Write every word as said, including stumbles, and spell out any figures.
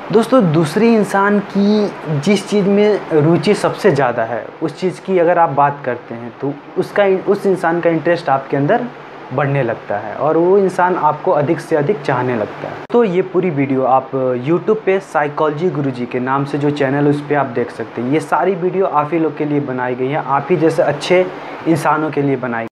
दोस्तों, दूसरी इंसान की जिस चीज़ में रुचि सबसे ज़्यादा है, उस चीज़ की अगर आप बात करते हैं तो उसका उस इंसान का इंटरेस्ट आपके अंदर बढ़ने लगता है और वो इंसान आपको अधिक से अधिक चाहने लगता है। तो ये पूरी वीडियो आप यूट्यूब पे साइकोलॉजी गुरुजी के नाम से जो चैनल है उस पर आप देख सकते हैं। ये सारी वीडियो आप ही लोग के लिए बनाई गई है, आप ही जैसे अच्छे इंसानों के लिए बनाई